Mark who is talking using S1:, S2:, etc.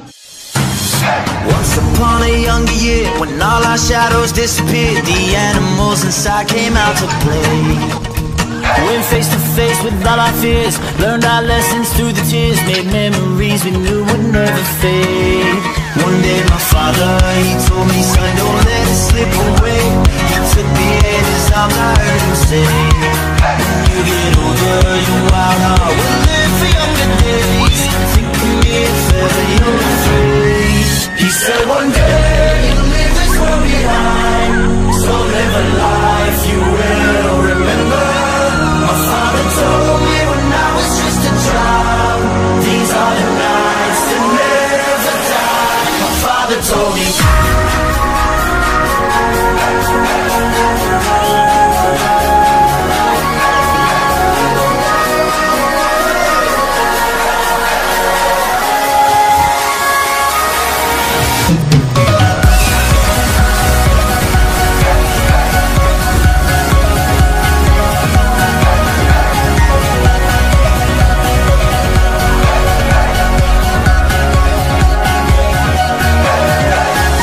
S1: Once upon a younger year, when all our shadows disappeared, the animals inside came out to play. Went face to face with all our fears, learned our lessons through the tears, made memories we knew would never fade. One day my father, he told me, son, don't let it slip away. He took me in his arms, I heard him say, when you get older, your wild heart will live for younger days. Think of me if ever you're afraid. He said one day you'll leave this world behind, so live a life you will remember. My father told me when I was just a child, these are the nights that never die. My father told me